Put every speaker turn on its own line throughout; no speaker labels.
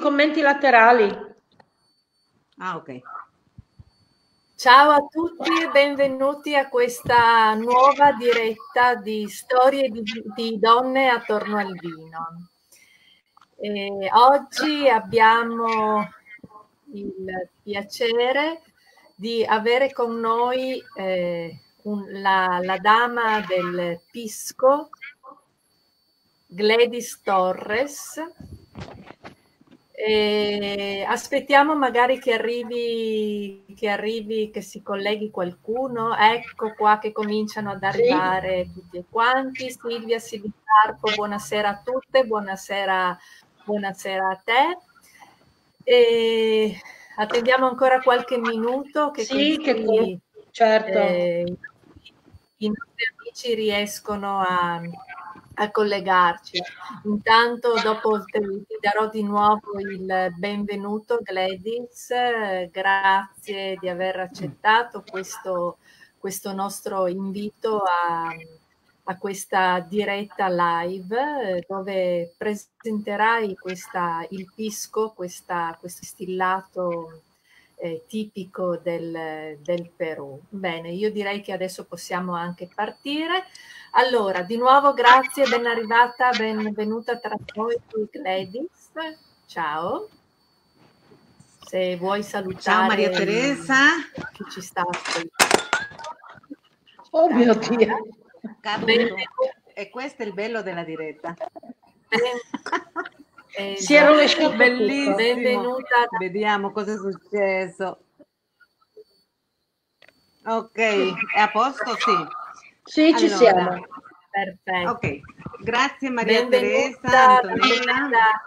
commenti laterali.
Ah, ok.
Ciao a tutti e benvenuti a questa nuova diretta di storie di donne attorno al vino. Oggi abbiamo il piacere di avere con noi la dama del Pisco, Gladys Torres. Aspettiamo magari che arrivi, che si colleghi qualcuno. Ecco qua che cominciano ad arrivare tutti e quanti. Silvia Silicarpo, buonasera a tutte, buonasera a te. Attendiamo ancora qualche minuto che
certo.
I nostri amici riescono a collegarci. Intanto dopo ti darò di nuovo il benvenuto, Gladys, grazie di aver accettato questo nostro invito a questa diretta live dove presenterai il pisco, questo distillato tipico del Perù. Bene, io direi che adesso possiamo anche partire. Allora, di nuovo grazie, ben arrivata, benvenuta tra noi Gladys. Ciao. Se vuoi salutare.
Ciao Maria Teresa.
Chi ci sta ascoltando.
Oh mio Dio.
E questo è il bello della diretta.
Si è rovesciato
bellissimo.
Benvenuta.
Vediamo cosa è successo. Ok, è a posto? Sì.
Sì, allora, ci siamo.
Perfetto.
Ok, grazie Maria Teresa, Antonella.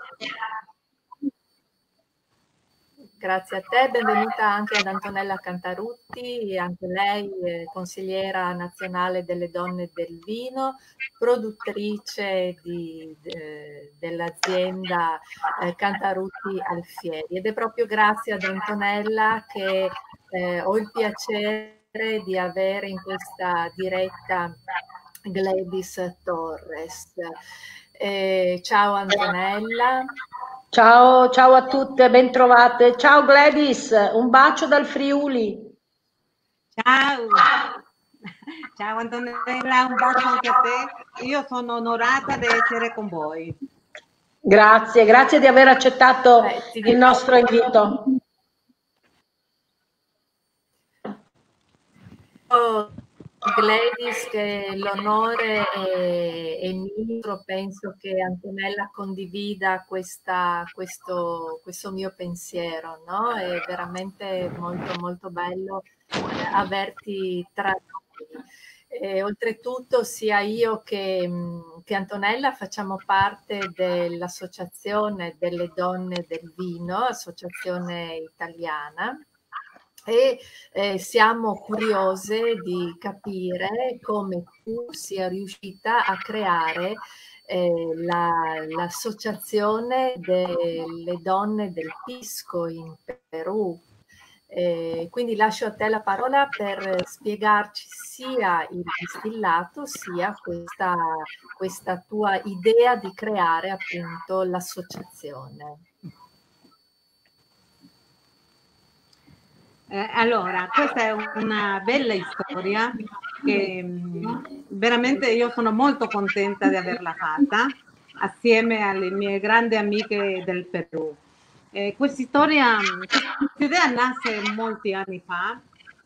Grazie a te, benvenuta anche ad Antonella Cantarutti, anche lei consigliera nazionale delle donne del vino, produttrice dell'azienda Cantarutti Alfieri. Ed è proprio grazie ad Antonella che ho il piacere di avere in questa diretta Gladys Torres. Ciao Antonella.
Ciao a tutte, ben trovate. Ciao Gladys, un bacio dal Friuli.
Ciao. Ciao Antonella, un bacio anche a te. Io sono onorata di essere con voi.
Grazie di aver accettato il nostro invito.
Gladys, che l'onore è mio, penso che Antonella condivida questo mio pensiero, no? È veramente molto molto bello averti tra noi. Oltretutto sia io che Antonella facciamo parte dell'Associazione delle Donne del Vino, associazione italiana, e siamo curiose di capire come tu sia riuscita a creare l'associazione delle donne del Pisco in Perù. Quindi lascio a te la parola per spiegarci sia il distillato sia questa tua idea di creare appunto l'associazione.
Allora, questa è una bella storia che veramente io sono molto contenta di averla fatta assieme alle mie grandi amiche del Perù. Questa idea nasce molti anni fa.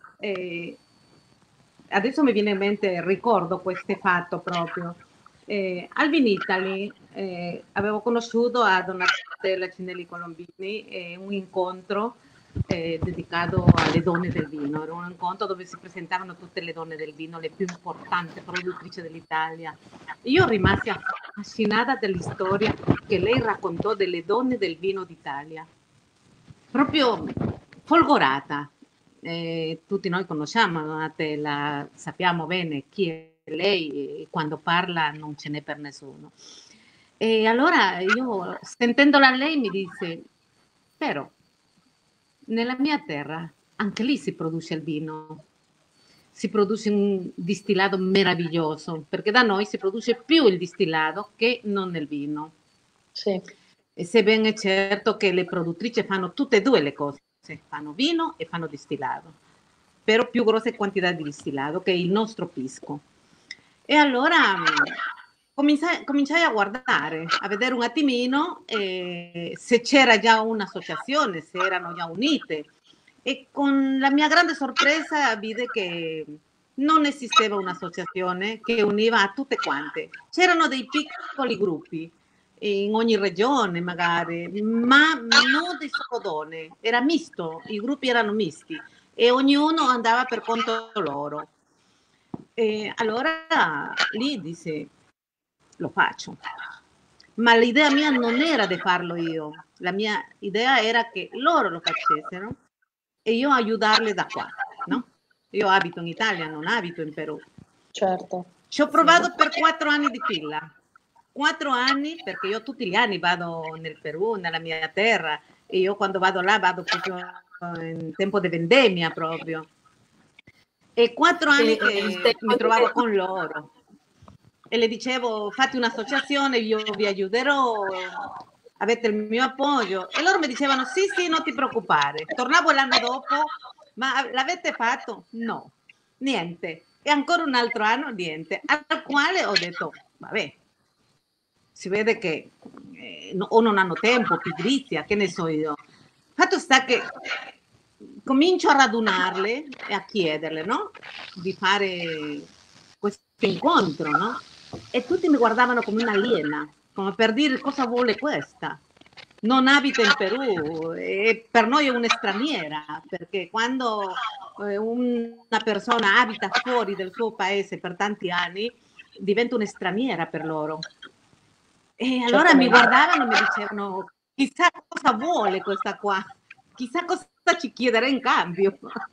Adesso mi viene in mente, ricordo questo fatto proprio. Al Vinitaly avevo conosciuto a Donatella Cinelli Colombini un incontro dedicato alle donne del vino. Era un incontro dove si presentavano tutte le donne del vino, le più importanti produttrici dell'Italia. Io rimasi affascinata della storia che lei raccontò delle donne del vino d'Italia, proprio folgorata. Tutti noi conosciamo Donatella, sappiamo bene chi è lei, quando parla non ce n'è per nessuno. E allora io, sentendola lei, mi disse, però nella mia terra anche lì si produce il vino, si produce un distillato meraviglioso, perché da noi si produce più il distillato che non il vino.
Sì.
sebbene è certo che le produttrici fanno tutte e due le cose, fanno vino e fanno distillato, però più grosse quantità di distillato che è il nostro pisco. E allora cominciai a guardare, a vedere un attimino se c'era già un'associazione, se erano già unite. E con la mia grande sorpresa vide che non esisteva un'associazione che univa a tutte quante. C'erano dei piccoli gruppi in ogni regione magari, ma non di solo donne, era misto, i gruppi erano misti e ognuno andava per conto loro. E allora lì disse, lo faccio. Ma l'idea mia non era di farlo io, la mia idea era che loro lo facessero e io aiutarle da qua, no? Io abito in Italia, non abito in Perù.
Certo.
Ci ho provato per 4 anni di fila. 4 anni, perché io tutti gli anni vado nel Perù, nella mia terra, e io quando vado là vado proprio in tempo di vendemmia proprio. E 4 anni che mi trovavo con loro. E le dicevo, fate un'associazione, io vi aiuterò, avete il mio appoggio. E loro mi dicevano, sì, sì, non ti preoccupare. Tornavo l'anno dopo, ma l'avete fatto? No, niente. E ancora un altro anno, niente. Al quale ho detto, vabbè, si vede che o non hanno tempo, pigrizia, che ne so io. Fatto sta che comincio a radunarle e a chiederle, no? Di fare questo incontro, no? E tutti mi guardavano come un'aliena, come per dire cosa vuole questa. Non abita in Perù e per noi è un'straniera, perché quando una persona abita fuori del suo paese per tanti anni, diventa un'straniera per loro. E allora mi guardavano e mi dicevano, chissà cosa vuole questa qua, chissà cosa ci chiederà in cambio.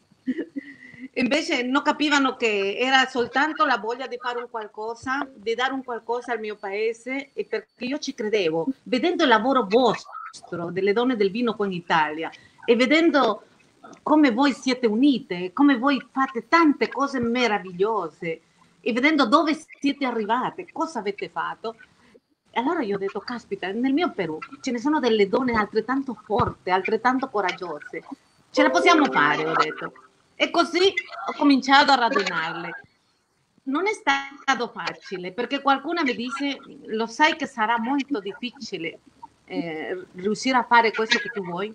Invece non capivano che era soltanto la voglia di fare un qualcosa, di dare un qualcosa al mio paese, e perché io ci credevo, vedendo il lavoro vostro, delle donne del vino qua in Italia, e vedendo come voi siete unite, come voi fate tante cose meravigliose, e vedendo dove siete arrivate, cosa avete fatto. E allora io ho detto, caspita, nel mio Perù ce ne sono delle donne altrettanto forti, altrettanto coraggiose, ce la possiamo fare, ho detto. E così ho cominciato a radunarle. Non è stato facile, perché qualcuno mi dice, lo sai che sarà molto difficile riuscire a fare questo che tu vuoi?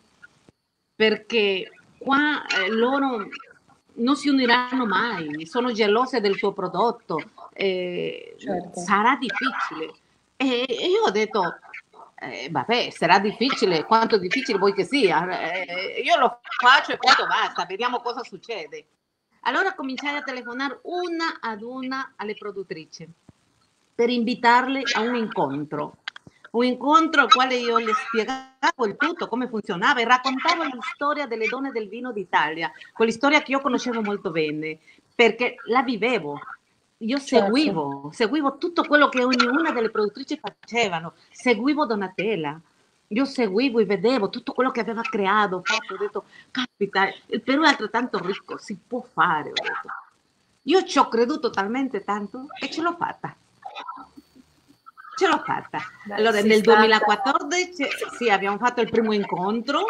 Perché qua loro non si uniranno mai, sono gelose del tuo prodotto, certo. Sarà difficile. E io ho detto, vabbè, sarà difficile, quanto difficile vuoi che sia, io lo faccio e punto basta, vediamo cosa succede. Allora cominciai a telefonare una ad una alle produttrici per invitarle a un incontro al quale io le spiegavo il tutto, come funzionava, e raccontavo la storia delle donne del vino d'Italia, quell'istoria che io conoscevo molto bene, perché la vivevo. Io seguivo tutto quello che ognuna delle produttrici facevano, seguivo Donatella, io seguivo e vedevo tutto quello che aveva creato, fatto, ho detto, caspita, il Perù è altrettanto ricco, si può fare, ho detto. Io ci ho creduto talmente tanto che ce l'ho fatta. Ce l'ho fatta. Allora, nel 2014 sì, abbiamo fatto il primo incontro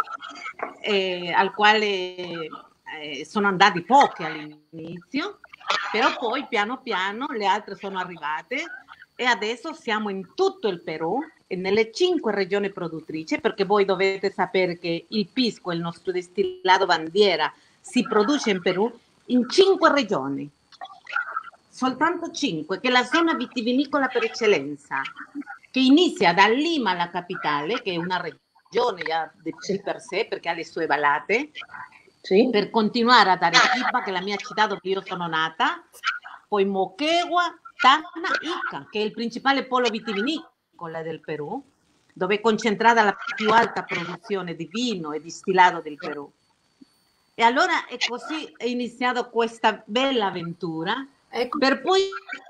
al quale sono andati pochi all'inizio, però poi piano piano le altre sono arrivate e adesso siamo in tutto il Perù e nelle 5 regioni produttrici, perché voi dovete sapere che il pisco, il nostro distillato bandiera, si produce in Perù in 5 regioni. Soltanto 5, che è la zona vitivinicola per eccellenza, che inizia da Lima, la capitale, che è una regione già di per sé, perché ha le sue vallate, sì, per continuare ad Arequipa, che è la mia città dove io sono nata, poi Moquegua, Tacna, Ica, che è il principale polo vitivinicola del Perù, dove è concentrata la più alta produzione di vino e distillato del Perù. E allora è così è iniziata questa bella avventura. Ecco. Per poi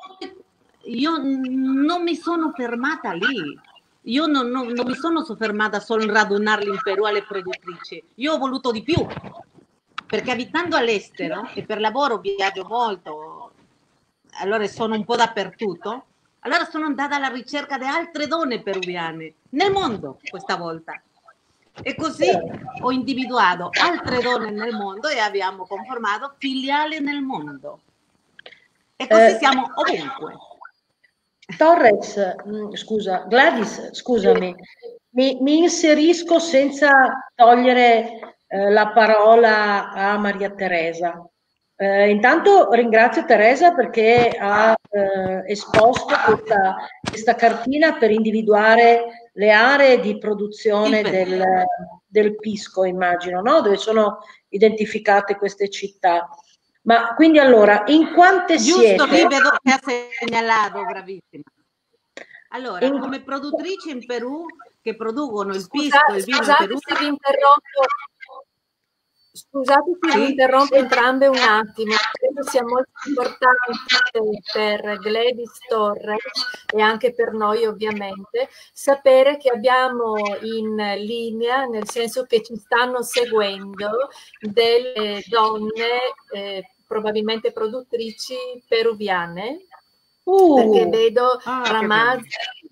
io non mi sono fermata lì, io non mi sono soffermata solo in radunarli in Perù alle produttrici, io ho voluto di più, perché abitando all'estero e per lavoro viaggio molto, allora sono un po' dappertutto, Allora sono andata alla ricerca di altre donne peruviane nel mondo questa volta. E così ho individuato altre donne nel mondo e abbiamo conformato filiali nel mondo. E così siamo ovunque.
Torres, scusa, Gladys, scusami, mi inserisco senza togliere la parola a Maria Teresa. Intanto ringrazio Teresa perché ha esposto questa cartina per individuare le aree di produzione del pisco, immagino, no? Dove sono identificate queste città. Ma quindi allora, in quante siete?
Giusto, lì vedo che ha segnalato, bravissima. Allora, come produttrici in Perù che producono il pisco e il vino in Perù...
Se vi interrompo. Scusate se vi interrompo entrambe un attimo, credo sia molto importante per Gladys Torres e anche per noi ovviamente sapere che abbiamo in linea, nel senso che ci stanno seguendo delle donne probabilmente produttrici peruviane, perché vedo Ramaz,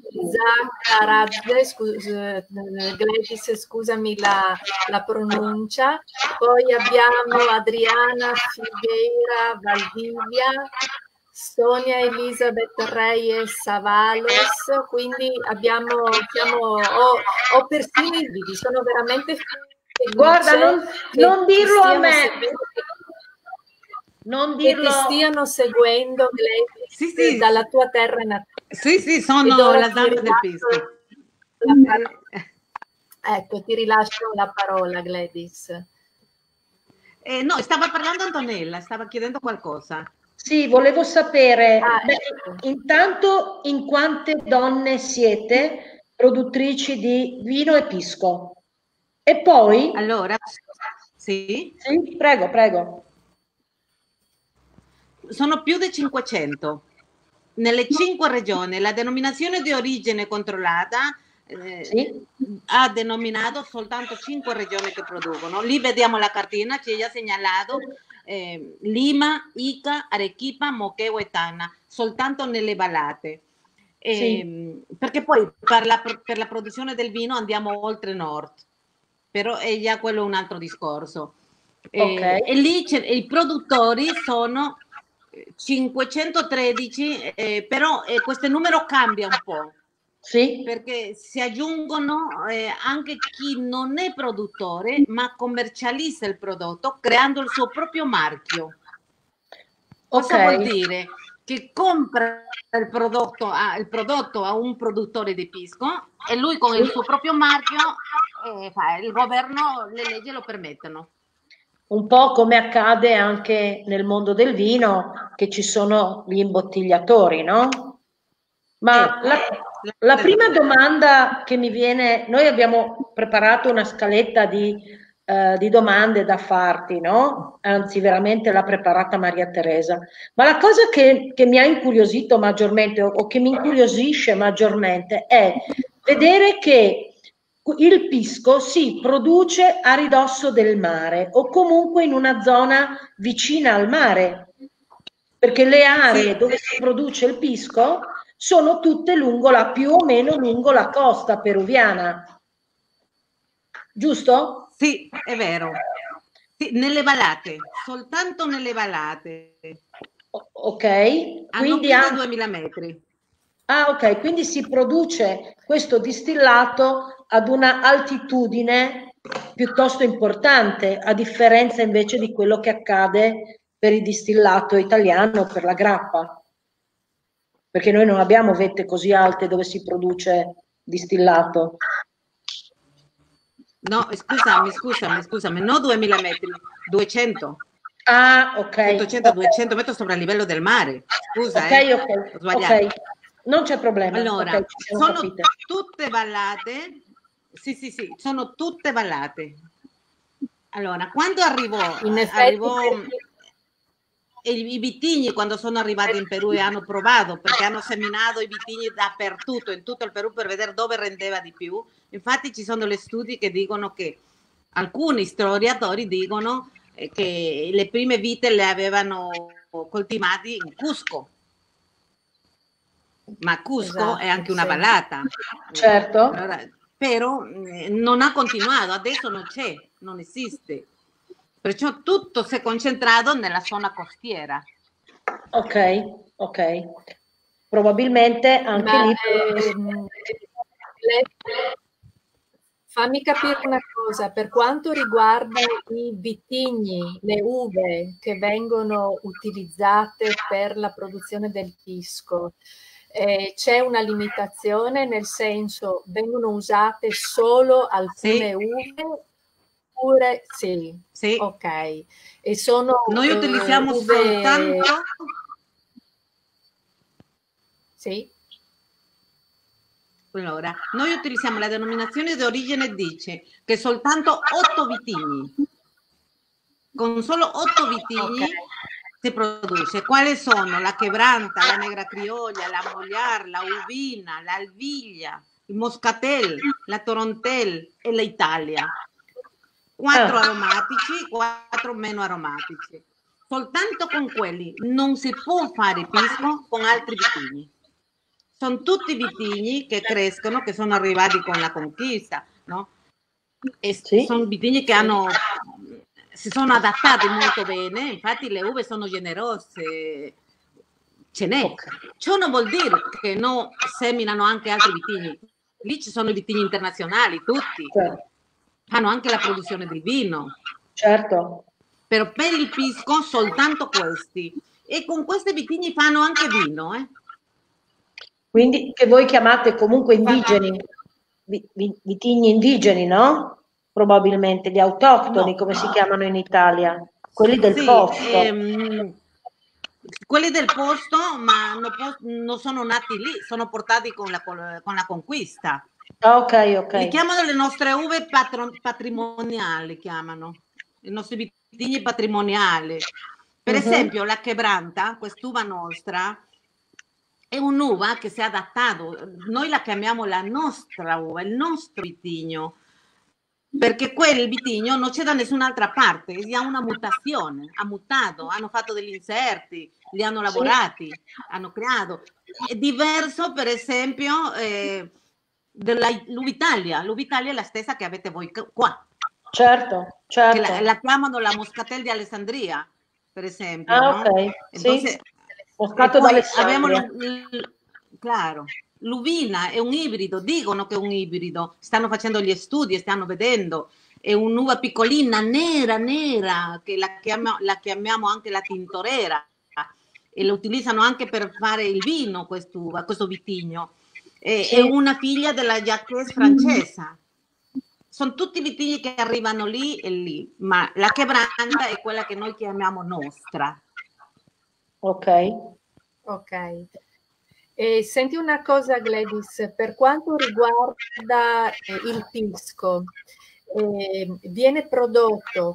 Gladys, scusami la pronuncia, poi abbiamo Adriana Figueira Valdivia, Sonia Elizabeth Reyes Avalos, quindi ho persino i video, sono veramente felice.
Guarda, non dirlo a me. Non dirlo.
Che ti stiano seguendo dalla tua terra natale.
Sì, sono la dama del pisco.
Ecco, ti rilascio la parola, Gladys.
No, stava parlando Antonella, stava chiedendo qualcosa.
Sì, volevo sapere, intanto in quante donne siete produttrici di vino e pisco? E poi...
Allora, sì?
Sì, prego.
Sono più di 500 nelle 5 regioni. La denominazione di origine controllata ha denominato soltanto 5 regioni che producono. Lì vediamo la cartina, ci ha segnalato Lima, Ica, Arequipa, Moquegua e Tacna, soltanto nelle vallate. Perché poi per la produzione del vino andiamo oltre nord, però è già quello un altro discorso. E lì i produttori sono 513, però questo numero cambia un po', perché si aggiungono anche chi non è produttore ma commercializza il prodotto creando il suo proprio marchio. Cosa vuol dire? Che compra il prodotto a un produttore di pisco e lui con il suo proprio marchio il governo, le leggi lo permettono.
Un po' come accade anche nel mondo del vino, che ci sono gli imbottigliatori, no? Ma la prima domanda che mi viene, noi abbiamo preparato una scaletta di domande da farti, no? Anzi, veramente l'ha preparata Maria Teresa. Ma la cosa che mi ha incuriosito maggiormente o che mi incuriosisce maggiormente è vedere che il pisco si produce a ridosso del mare o comunque in una zona vicina al mare, perché le aree dove si produce il pisco sono tutte più o meno lungo la costa peruviana, giusto?
Sì, è vero. Sì, nelle vallate, soltanto nelle vallate.
Ok,
hanno più di 2000 metri.
Ah, ok, quindi si produce questo distillato ad una altitudine piuttosto importante, a differenza invece di quello che accade per il distillato italiano, per la grappa. Perché noi non abbiamo vette così alte dove si produce distillato.
No, scusami, no 2000 metri, 200.
Ah, ok.
800-200 metri sopra il livello del mare. Scusa,
ho sbagliato. Ok. Non c'è problema.
Allora, sono tutte vallate. Sì, sono tutte vallate. Allora, quando arrivò i vitigni, quando sono arrivati in Perù e hanno provato, perché hanno seminato i vitigni dappertutto, in tutto il Perù, per vedere dove rendeva di più. Infatti ci sono gli studi che dicono che alcuni storiatori dicono che le prime vite le avevano coltivati in Cusco. ma Cusco
Esatto,
è anche una
sì.
vallata.
Certo.
Allora, però non ha continuato, adesso non c'è, non esiste. Perciò tutto si è concentrato nella zona costiera.
Ok, ok. Probabilmente anche
Ma
lì.
fammi capire una cosa, per quanto riguarda i vitigni, le uve che vengono utilizzate per la produzione del pisco, c'è una limitazione, nel senso vengono usate solo alcune
Sì,
uve oppure sì,
sì.
ok. E sono
Noi utilizziamo
uve,
soltanto,
sì,
allora, noi utilizziamo la denominazione di origine dice che soltanto 8 vitigni, con solo 8
ok.
vitigni si produce. Quali sono? La Quebranta, la Negra Criolla, la Mollar, la Uvina, la Alviglia, il Moscatel, la Torontel e l'Italia. 4
Ah,
aromatici, 4 meno aromatici. Soltanto con quelli non si può fare pisco con altri vitigni. Sono tutti vitigni che crescono, che sono arrivati con la conquista, no? E
sì,
sono vitigni che si sono adattati molto bene, infatti le uve sono generose, ce n'è.
ok.
Ciò non vuol dire che non seminano anche altri vitigni. Lì ci sono i vitigni internazionali, tutti.
Certo.
Fanno anche la produzione del vino.
Certo.
Però per il pisco soltanto questi. E con questi vitigni fanno anche vino,
Quindi che voi chiamate comunque indigeni, vitigni indigeni, no? Probabilmente gli autoctoni,
No.
come si chiamano in Italia, quelli del
Sì,
posto.
quelli del posto, ma non sono nati lì, sono portati con la conquista.
Ah, ok, ok.
Li chiamano le nostre uve patrimoniali, chiamano i nostri vitigni patrimoniali. Per
Mhm.
esempio, la Quebranta, quest'uva nostra, è un'uva che si è adattato. Noi la chiamiamo la nostra uva, il nostro vitigno, perché quel vitigno non c'è da nessun'altra parte, ha una mutazione, ha mutato, hanno fatto degli inserti, li hanno
Sì,
lavorati, hanno creato. È diverso, per esempio, dell'Uvitalia. L'Uvitalia è la stessa che avete voi qua,
certo,
che
certo.
la chiamano la Moscatel di Alessandria, per esempio,
Ah,
no?
ok, sì.
Entonces, e
Moscato
poi abbiamo,
d'Alessandria.
claro, l'uvina è un ibrido, dicono che è un ibrido, stanno facendo gli studi, stanno vedendo, è un'uva piccolina, nera, nera, che la chiamiamo anche la tintorera, e lo utilizzano anche per fare il vino, quest'uva, questo vitigno. È
Sì.
una figlia della Jacques francese. Sono tutti vitigni che arrivano lì e lì, ma la Quebranta è quella che noi chiamiamo nostra.
Ok.
Ok. E senti una cosa, Gladys, per quanto riguarda il pisco, viene prodotto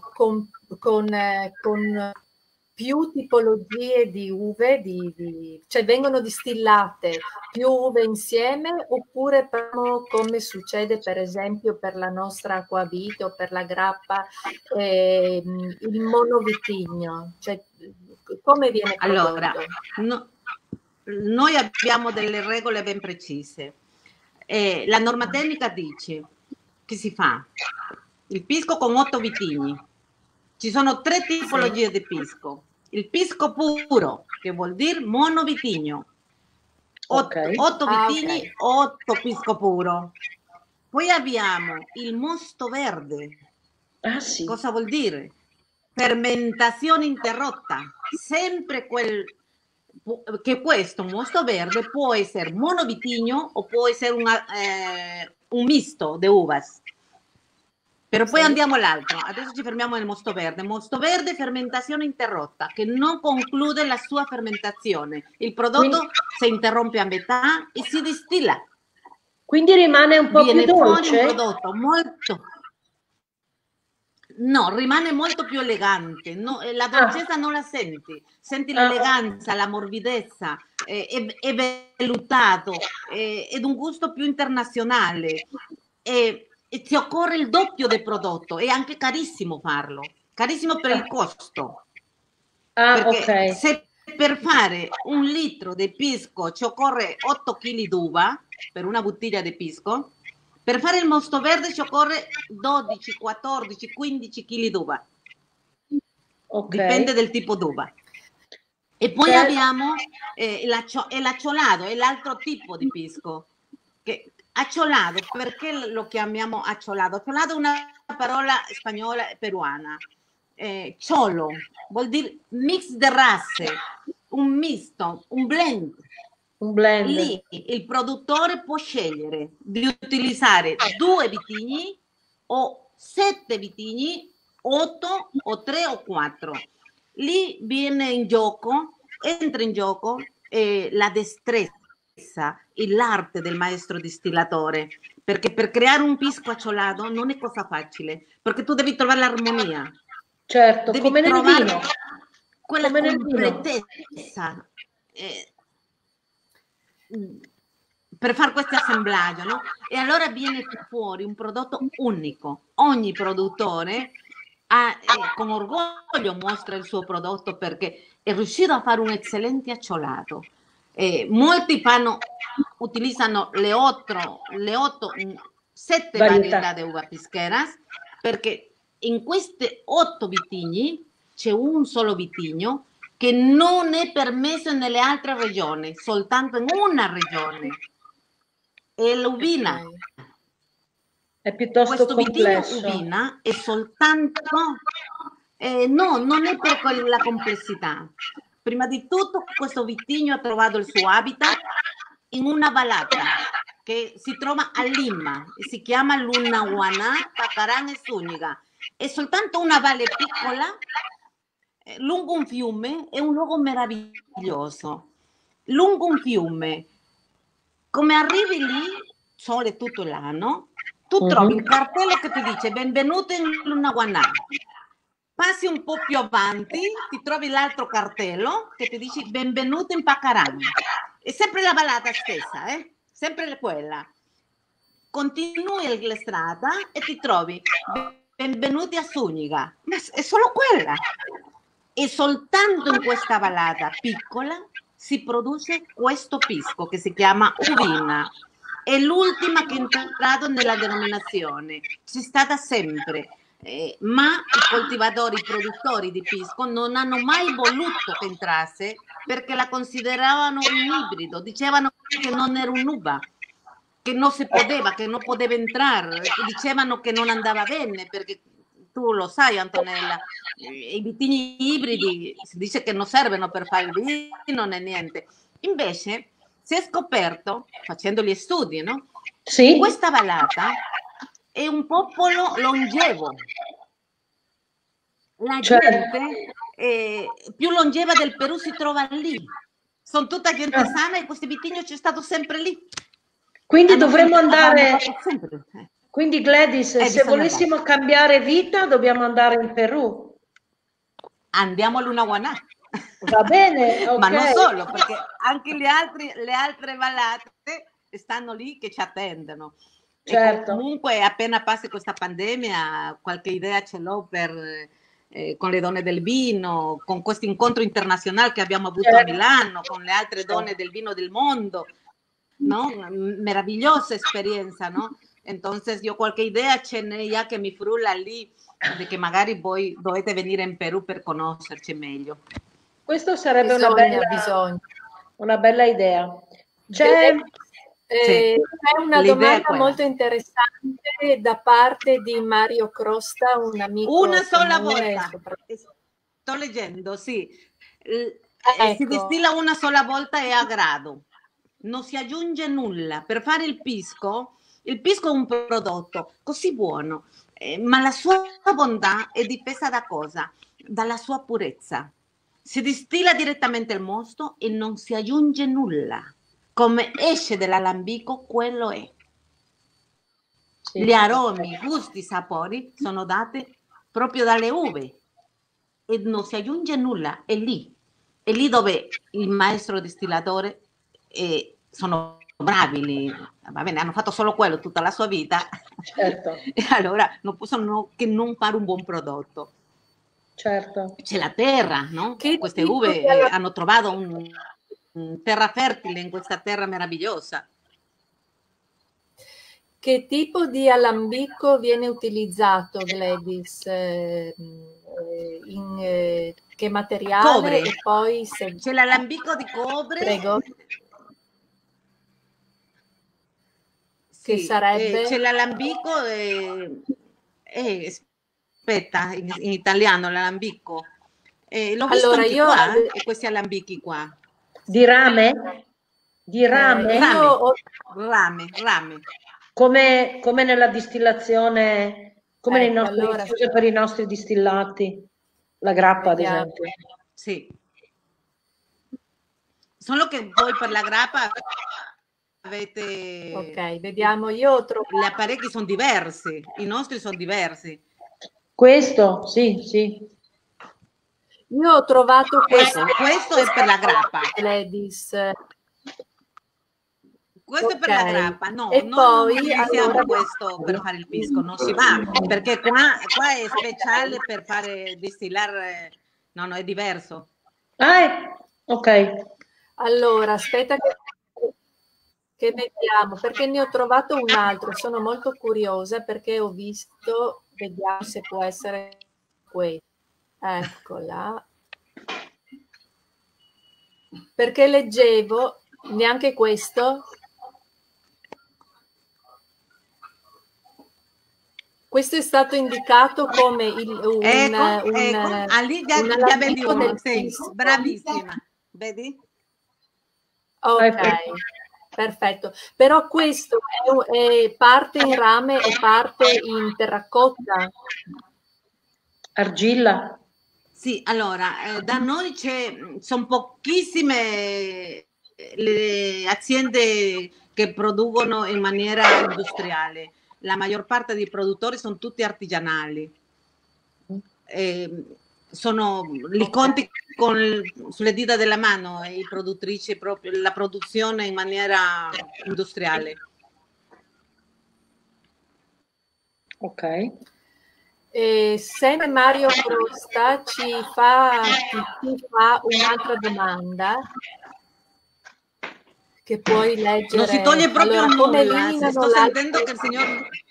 con più tipologie di uve, cioè vengono distillate più uve insieme oppure come succede per esempio per la nostra acquavite o per la grappa, il monovitigno, cioè come viene
Allora,
prodotto?
noi abbiamo delle regole ben precise. La norma tecnica dice che si fa il pisco con 8 vitigni. Ci sono 3
Sì.
tipologie di pisco. Il pisco puro, che vuol dire monovitigno.
Ok.
8 vitigni,
Ok.
8 pisco puro. Poi abbiamo il mosto verde.
Ah, sì.
Cosa vuol dire? Fermentazione interrotta. Sempre che questo mosto verde può essere monovitigno o può essere un misto di uvas. Però poi
Sì.
andiamo all'altro. Adesso ci fermiamo nel mosto verde. Mosto verde, fermentazione interrotta, che non conclude la sua fermentazione. Il
Quindi,
prodotto si interrompe a metà e si distilla.
quindi rimane un po' più
Viene fuori un
dolce?
prodotto molto... No, rimane molto più elegante. No, la
Ah,
dolcezza non la senti. Senti
ah,
l'eleganza, la morbidezza, è vellutato, ed un gusto più internazionale. E ti occorre il doppio del prodotto. È anche carissimo farlo. Carissimo per il costo.
ah, ok.
Perché se per fare un litro di pisco ci occorre 8 kg d'uva, per una bottiglia di pisco. Per fare il mosto verde ci occorre 12, 14, 15 kg d'uva. Dipende del tipo d'uva. E poi abbiamo l'acciolato, è l'altro tipo di pisco. Acciolato, perché lo chiamiamo acciolato? Acciolato è una parola spagnola e peruana. Cholo vuol dire mix de razze, un misto, un blend. Lì il produttore può scegliere di utilizzare 2 vitigni o 7 vitigni, 8 o 3 o 4. Lì entra in gioco la destrezza e l'arte del maestro distillatore, perché per creare un pisco acciolato non è cosa facile, perché tu devi trovare l'armonia.
Certo,
devi
come nel vino.
Quella completezza per fare questo assemblaggio, no? E allora viene fuori un prodotto unico. Ogni produttore con orgoglio mostra il suo prodotto perché è riuscito a fare un eccellente acciolato. Molti utilizzano le 7 varietà di uva pischeras, perché in queste 8 vitigni c'è un solo vitigno che non è permesso nelle altre regioni, soltanto in una regione, è l'Uvina.
È piuttosto complesso.
Vitigno Uvina è soltanto... no, non è per la complessità. Prima di tutto questo vitigno ha trovato il suo habitat in una vallata che si trova a Lima e si chiama Lunahuaná, Pacarán e Zúñiga. È soltanto una valle piccola lungo un fiume, è un luogo meraviglioso. Lungo un fiume, come arrivi lì, sole tutto l'anno, tu trovi il cartello che ti dice benvenuto in Lunahuaná. Passi un po' più avanti, ti trovi l'altro cartello che ti dice benvenuto in Pacarán. È sempre la vallata stessa, sempre quella. Continui la strada e ti trovi benvenuti a Zúñiga. Ma è solo quella. E soltanto in questa vallata piccola si produce questo pisco che si chiama Uvina. È l'ultima che è entrata nella denominazione. C'è stata sempre. Ma i coltivatori, i produttori di pisco non hanno mai voluto che entrasse perché la consideravano un ibrido, dicevano che non era un'uva, che non si poteva, che non poteva entrare, dicevano che non andava bene perché tu lo sai, Antonella, i vitigni ibridi si dice che non servono per fare il vino né niente. Invece si è scoperto, facendo gli studi, no?
Sì.
Questa vallata è un popolo longevo. La gente più longeva del Perù si trova lì. Sono tutta gente sana e questo vitigno c'è stato sempre lì.
Quindi dovremmo andare... Quindi Gladys, se volessimo cambiare vita dobbiamo andare in Perù.
Andiamo a Lunahuaná.
Va bene, okay.
Ma non solo, perché anche le altre vallate stanno lì che ci attendono.
Certo.
E comunque appena passi questa pandemia qualche idea ce l'ho con le donne del vino, con questo incontro internazionale che abbiamo avuto a Milano, con le altre donne del vino del mondo, ¿no? Meravigliosa esperienza, ¿no? Entonces io qualche idea ce n'è già che mi frulla lì, di che magari voi dovete venire in Perù per conoscerci meglio.
Questo sarebbe una bella idea. C'è
una domanda molto interessante da parte di Mario Crosta, un amico.
Una sola volta. Sto leggendo, sì.
Ecco.
Si distilla una sola volta e a grado. Non si aggiunge nulla. Per fare il pisco è un prodotto così buono, ma la sua bontà è dipesa da cosa? Dalla sua purezza. Si distilla direttamente il mosto e non si aggiunge nulla. Come esce dall'alambico, quello è. Gli aromi, gusti, sapori sono dati proprio dalle uve e non si aggiunge nulla, è lì dove il maestro distillatore sono bravi lì. Va bene, hanno fatto solo quello tutta la sua vita,
certo.
E allora non possono che non fare un buon prodotto.
certo.
C'è la terra, no?
Che
Queste
tipo
uve
di alla-
hanno trovato terra fertile in questa terra meravigliosa.
Che tipo di alambico viene utilizzato, Gladys? Che materiale?
Cobre.
E poi se...
C'è l'alambico di cobre.
Prego. Che
Sì,
sarebbe?
c'è l'alambico, aspetta, in italiano l'alambico. L'ho visto
Allora,
anche
io
qua, questi alambichi qua.
Di rame? Di rame?
io ho...
Rame.
Come nella distillazione, come nei
Ecco,
nostri,
allora,
scusa, per i nostri distillati, la grappa ad
vediamo.
esempio.
Sì. Solo che voi per la grappa avete...
Ok, vediamo, io ho trovato...
Gli apparecchi sono diversi, i nostri sono diversi.
Questo, sì, sì.
Io ho trovato
Questo è per la grappa.
Gladys.
Questo è per la
Ok.
grappa, no,
E
noi
poi,
non utilizziamo
allora-
questo per fare il pisco, non si va, perché qua è speciale per fare distillare, no, è diverso.
Ok.
Allora, aspetta che vediamo, perché ne ho trovato un altro, sono molto curiosa perché ho visto, vediamo se può essere questo. Eccola. Perché leggevo, neanche questo. Questo è stato indicato come
Ecco, lì già vedi
alambico
uno,
del
sì,
pisco.
bravissima, vedi?
Ok, perfetto. Però questo è parte in rame e parte in terracotta.
Argilla.
Sì, allora, da noi sono pochissime le aziende che producono in maniera industriale. La maggior parte dei produttori sono tutti artigianali. Li conti sulle dita della mano i produttrici, proprio la produzione in maniera industriale.
Ok.
Sempre Mario Crosta ci fa un'altra domanda che puoi leggere.
Non si toglie proprio
allora, come
nulla.
eliminano
Sto sentendo che il signor...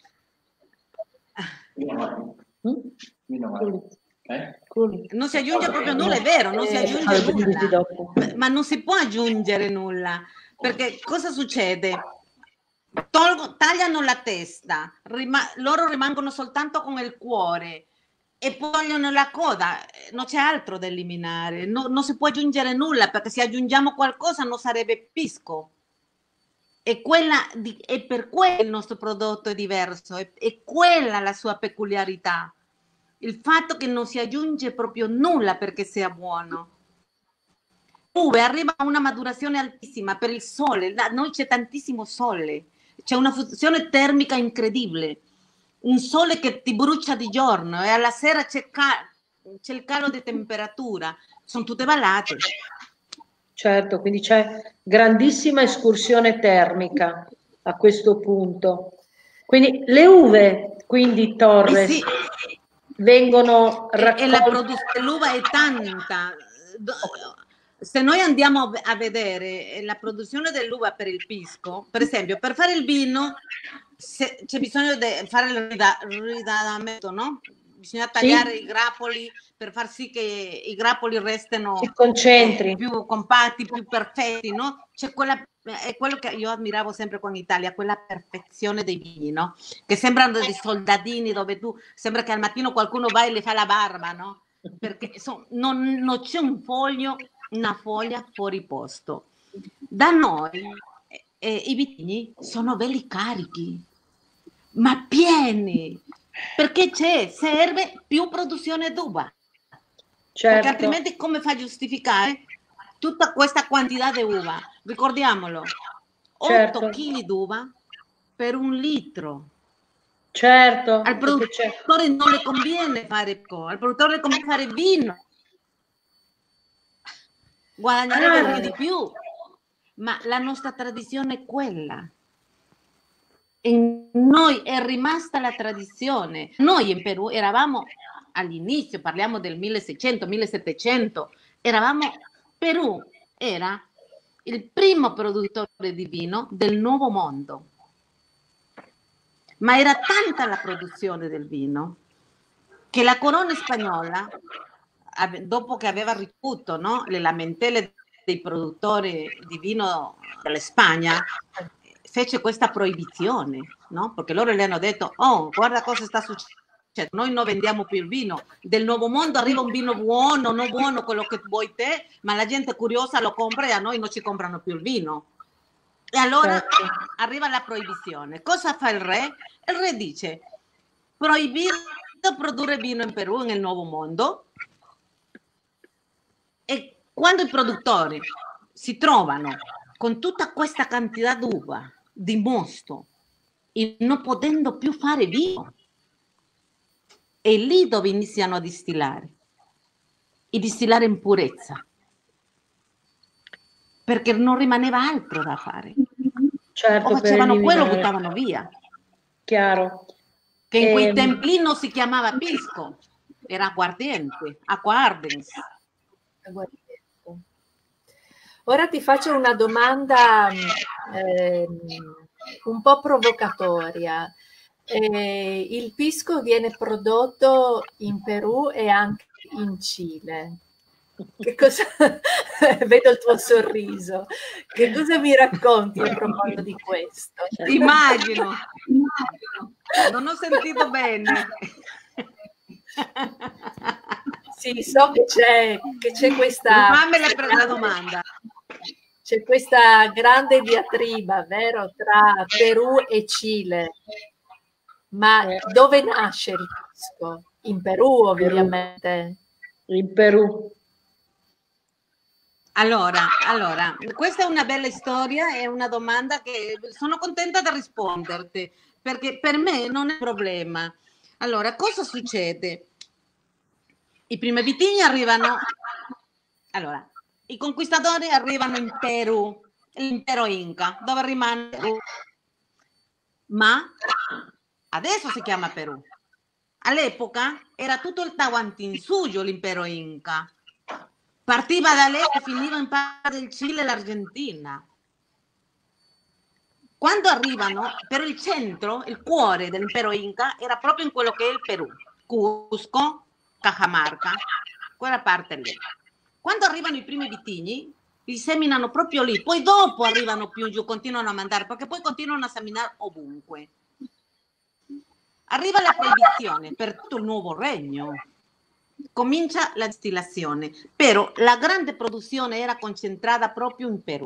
Non si aggiunge proprio nulla, è vero, non si aggiunge nulla, ma non si può aggiungere nulla, perché cosa succede? Tagliano la testa, loro rimangono soltanto con il cuore e poi togliono la coda, non c'è altro da eliminare, non si può aggiungere nulla, perché se aggiungiamo qualcosa non sarebbe pisco. E per quello il nostro prodotto è diverso, è quella la sua peculiarità. Il fatto che non si aggiunge proprio nulla perché sia buono. Uve arriva a una maturazione altissima per il sole, da noi c'è tantissimo sole, c'è una funzione termica incredibile, un sole che ti brucia di giorno e alla sera c'è il calo di temperatura, sono tutte ballate.
Certo, quindi c'è grandissima escursione termica a questo punto. Quindi le uve, quindi Torres,
sì,
vengono
raccolte. E la produzione dell'uva è tanta. Se noi andiamo a vedere la produzione dell'uva per il pisco, per esempio, per fare il vino c'è bisogno di fare il ridadamento, no? Bisogna tagliare i grappoli per far sì che i grappoli restino più compatti, più perfetti, no? C'è è quello che io ammiravo sempre con l'Italia, quella perfezione dei vini, no? Che sembrano dei soldatini dove sembra che al mattino qualcuno va e le fa la barba, no? Perché non c'è una foglia fuori posto. Da noi i vitigni sono belli carichi, ma pieni, perché serve più produzione d'uva.
Certo.
Perché altrimenti come fa a giustificare tutta questa quantità di uva? Ricordiamolo, 8 kg d'uva per 1 litro.
Certo.
Al produttore non le conviene fare al produttore le conviene fare vino. Guadagnerebbe di più, ma la nostra tradizione è quella. In noi è rimasta la tradizione. Noi in Perù eravamo all'inizio, parliamo del 1600, 1700, Perù era il primo produttore di vino del Nuovo Mondo. Ma era tanta la produzione del vino che la corona spagnola, dopo che aveva ricevuto, no, le lamentele dei produttori di vino della Spagna, fece questa proibizione, no? Perché loro le hanno detto: oh, guarda cosa sta succedendo, noi non vendiamo più il vino del Nuovo Mondo, arriva un vino buono, non buono, quello che vuoi te, ma la gente curiosa lo compra e a noi non ci comprano più il vino. E allora arriva la proibizione. Cosa fa il re? Il re dice: proibito produrre vino in Perù, nel Nuovo Mondo. E quando i produttori si trovano con tutta questa quantità d'uva, di mosto, e non potendo più fare vino, è lì dove iniziano a distillare, e distillare in purezza, perché non rimaneva altro da fare.
Certo,
o facevano quello, buttavano via.
Chiaro.
Che in quei tempi non si chiamava pisco, era aguardiente, aquardens.
Ora ti faccio una domanda un po' provocatoria. Il pisco viene prodotto in Perù e anche in Cile. Che cosa... Vedo il tuo sorriso. Che cosa mi racconti a proposito di questo?
Immagino. Non ho sentito bene.
Sì, so che c'è questa...
Fammi la domanda.
C'è questa grande diatriba, vero, tra Perù e Cile. Ma dove nasce il pisco? In Perù, ovviamente.
In Perù.
Allora, questa è una bella storia, è una domanda che sono contenta di risponderti, perché per me non è un problema. Allora, cosa succede? I primi vitigni arrivano... Allora, i conquistatori arrivano in Perù, l'impero Inca, dove rimane Perù. Ma adesso si chiama Perù. All'epoca era tutto il Tahuantinsuyo, l'impero Inca. Partiva da lei e finiva in parte del Cile e l'Argentina. Quando arrivano, per il centro, il cuore dell'impero Inca era proprio in quello che è il Perù, Cusco, Cajamarca, quella parte lì. Quando arrivano i primi vitigni, li seminano proprio lì, poi dopo arrivano più giù, continuano a mandare, perché poi continuano a seminare ovunque. Arriva la proibizione per tutto il nuovo regno. Comincia la distillazione, però la grande produzione era concentrata proprio in Perù.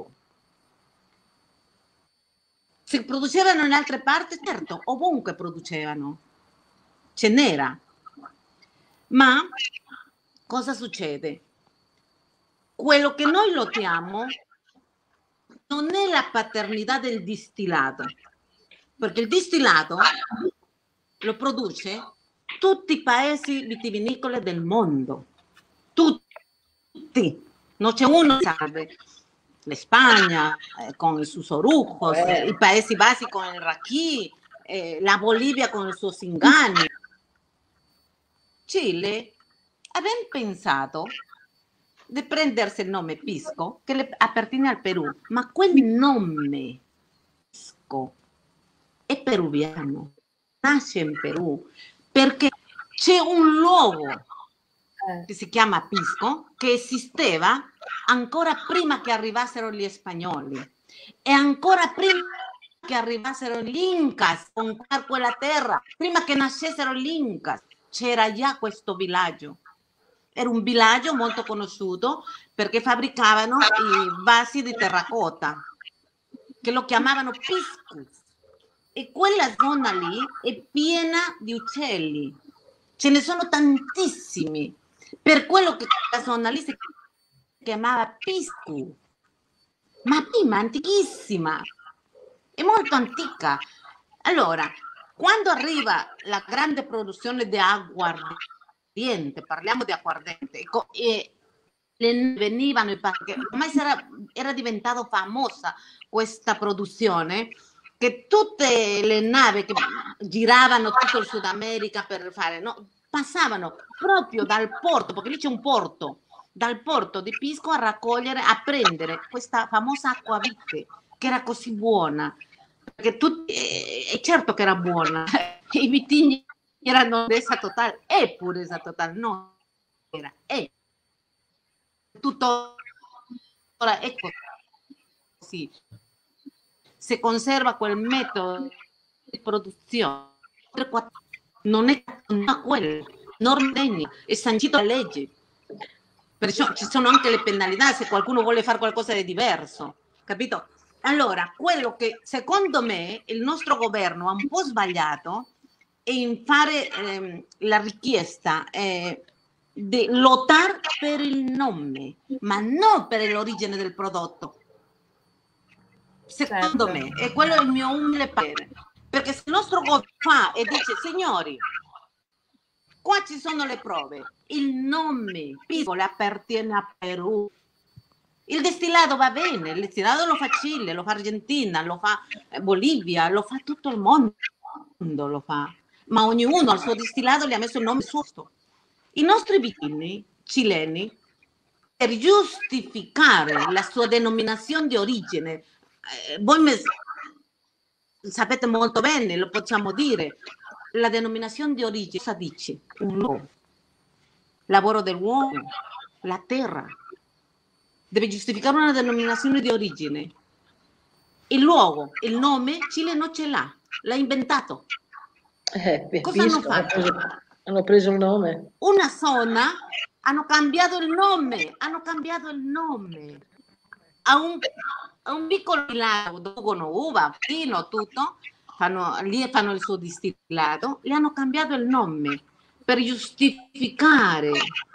Se producevano in altre parti, certo, ovunque producevano, ce n'era. Ma cosa succede? Quello che noi lotiamo non è la paternità del distillato, perché il distillato lo produce tutti i paesi vitivinicoli del mondo, tutti, non c'è uno che salve. La Spagna con i sus orujos, i Paesi Bassi con il raqui, la Bolivia con il suo singani. Cile aveva pensato di prendersi il nome Pisco, che appartiene al Perù, ma quel nome Pisco è peruviano, nasce in Perù, perché c'è un luogo che si chiama Pisco, che esisteva ancora prima che arrivassero gli spagnoli e ancora prima che arrivassero gli Incas a conquistare quella terra, prima che nascessero gli Incas, c'era già questo villaggio. Era un villaggio molto conosciuto perché fabbricavano i vasi di terracotta, che lo chiamavano piscus. E quella zona lì è piena di uccelli. Ce ne sono tantissimi. Per quello che la zona lì si chiamava Piscu. Ma prima, antichissima. È molto antica. Allora, quando arriva la grande produzione di aguardiente, parliamo di aguardiente, e venivano, perché ormai era diventata famosa questa produzione, che tutte le navi che giravano tutto il Sud America per fare, no? passavano proprio dal porto, perché lì c'è un porto, dal porto di Pisco a raccogliere, a prendere questa famosa acquavite che era così buona, perché è certo che era buona, i vitigni erano purezza totale, è purezza totale, no, è tutto ora è così, se conserva quel metodo di produzione, non è quello, norme, è sancito dalla legge, perciò ci sono anche le penalità se qualcuno vuole fare qualcosa di diverso, capito? Allora, quello che secondo me il nostro governo ha un po' sbagliato è in fare la richiesta di lottare per il nome, ma non per l'origine del prodotto. Secondo me, e quello è il mio umile parere, perché se il nostro governo fa e dice, signori, qua ci sono le prove, il nome Pisco le appartiene a Perù, il destillato va bene, il destillato lo fa Cile, lo fa Argentina, lo fa Bolivia, lo fa tutto il mondo, lo fa, ma ognuno al suo distillato gli ha messo il nome giusto. I nostri vitigni cileni, per giustificare la sua denominazione di origine, voi sapete molto bene, lo possiamo dire, la denominazione di origine cosa dice? Un luogo, lavoro dell'uomo, la terra. Deve giustificare una denominazione di origine. Il luogo, il nome, Cile non ce l'ha inventato. Cosa hanno fatto?
Hanno preso il nome.
Una zona, hanno cambiato il nome, a un piccolo villaggio dove con uva, vino, tutto, lì fanno il suo distillato, gli hanno cambiato il nome per giustificare.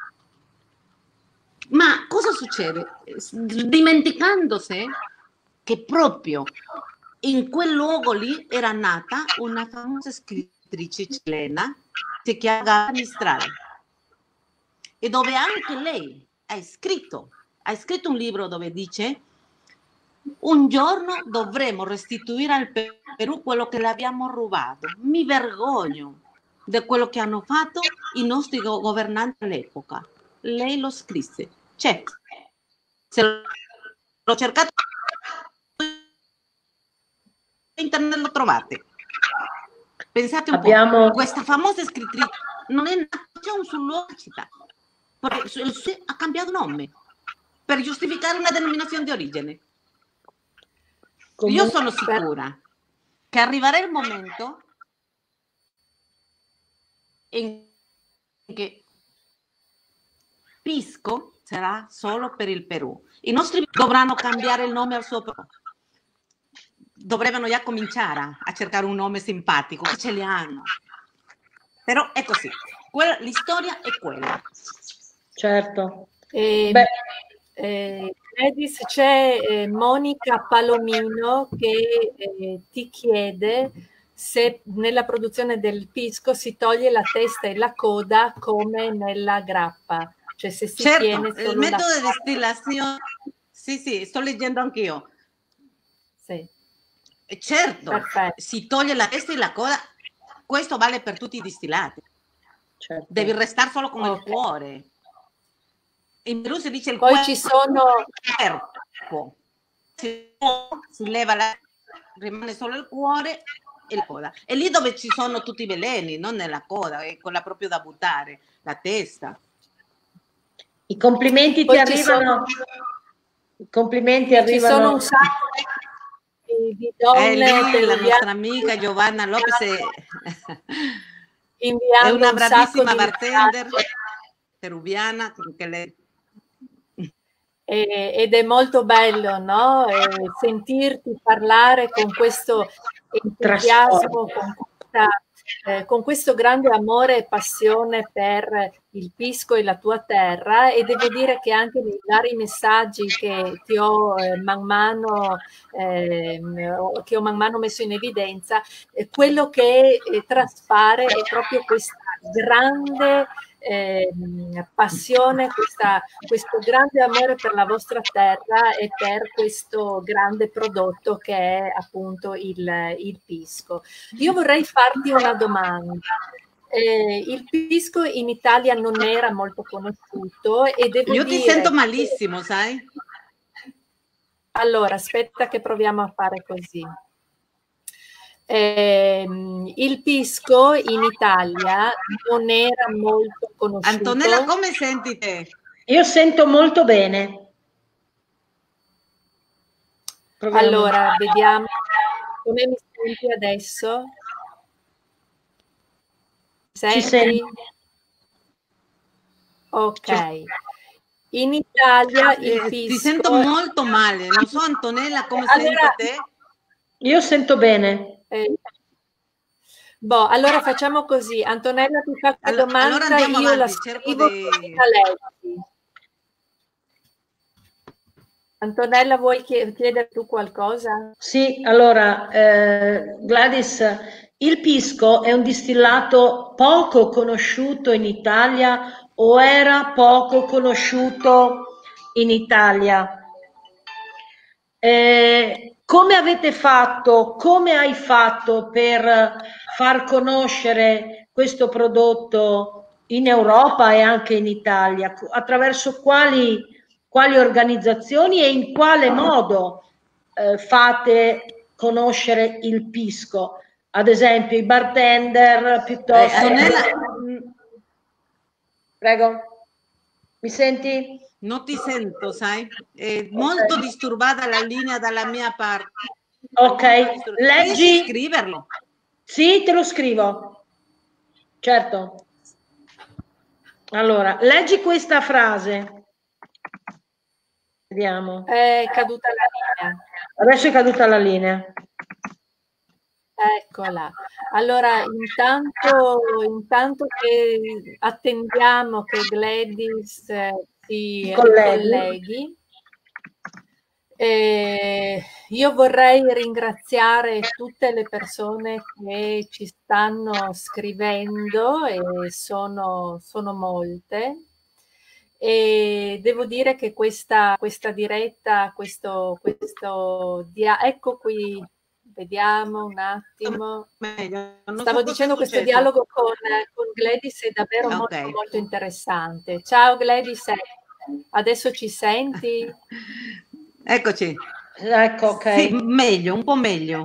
Ma cosa succede? Dimenticandosi che proprio in quel luogo lì era nata una famosa scrittrice cilena, si chiama Gabriela Mistral, e dove anche lei ha scritto un libro dove dice: un giorno dovremo restituire al Perù quello che le abbiamo rubato. Mi vergogno di quello che hanno fatto i nostri governanti all'epoca. Lei lo scrisse. C'è. Se lo cercate su internet lo trovate. Pensate un po', questa famosa scrittrice non è nata, c'è un suo luogo città, perché ha cambiato nome per giustificare una denominazione di origine. Io sono sicura che arriverà il momento in che Pisco sarà solo per il Perù. I nostri dovranno cambiare il nome al suo prodotto. Dovrebbero già cominciare a cercare un nome simpatico, che ce li hanno. Però è così. L'istoria è quella.
Certo.
Edis, c'è Monica Palomino che ti chiede se nella produzione del pisco si toglie la testa e la coda come nella grappa, cioè se si tiene solo
il metodo di distillazione. Sì, sto leggendo anch'io.
Sì.
Certo,
perfetto.
Si toglie la testa e la coda, questo vale per tutti i distillati.
Certo.
Devi restare solo con il cuore. In Perù si dice il
Poi
cuore.
ci sono...
Si leva rimane solo il cuore e la coda. E lì dove ci sono tutti i veleni, non nella coda, è quella proprio da buttare, la testa.
I complimenti ti arrivano. I complimenti arrivano.
Ci sono un sacco di donne.
Lì, la nostra amica Giovanna Lopez è una bravissima bartender peruviana che lei...
Ed è molto bello, no? Sentirti parlare con questo entusiasmo, con questo grande amore e passione per il pisco e la tua terra, e devo dire che anche nei vari messaggi che ti ho man mano messo in evidenza, quello che traspare è proprio questa grande passione, questo grande amore per la vostra terra e per questo grande prodotto che è appunto il pisco. Io vorrei farti una domanda. il pisco in Italia non era molto conosciuto e devo
Io
dire
ti sento malissimo, sai?
Allora, aspetta che proviamo a fare così. Il pisco in Italia non era molto conosciuto.
Antonella, come senti te?
Io sento molto bene.
Proviamo. Allora, vediamo come mi senti adesso. Senti? Ok. In Italia il pisco...
Ti sento molto male, non so Antonella come senti te?
Io sento bene.
Allora facciamo così. Antonella ti fa la domanda,
allora
io la scrivo così la leggi. Antonella, vuoi chiedere tu qualcosa?
Sì, allora, Gladys, il pisco è un distillato poco conosciuto in Italia o era poco conosciuto in Italia? Come avete fatto, come hai fatto per far conoscere questo prodotto in Europa e anche in Italia? Attraverso quali organizzazioni e in quale modo fate conoscere il pisco? Ad esempio i bartender piuttosto... Prego, mi senti?
Non ti sento, sai? È molto disturbata la linea dalla mia parte.
Ok, leggi...
scriverlo?
Sì, te lo scrivo. Certo. Allora, leggi questa frase. Vediamo.
È caduta la linea.
Adesso è caduta la linea.
Eccola. Allora, intanto che attendiamo che Gladys si colleghi, io vorrei ringraziare tutte le persone che ci stanno scrivendo e sono molte. E devo dire che questa diretta, ecco qui, vediamo un attimo. Stavo dicendo questo dialogo con Gladys è davvero molto interessante. Ciao Gladys, adesso ci senti?
Eccoci.
Ecco, ok.
Sì, meglio, un po' meglio.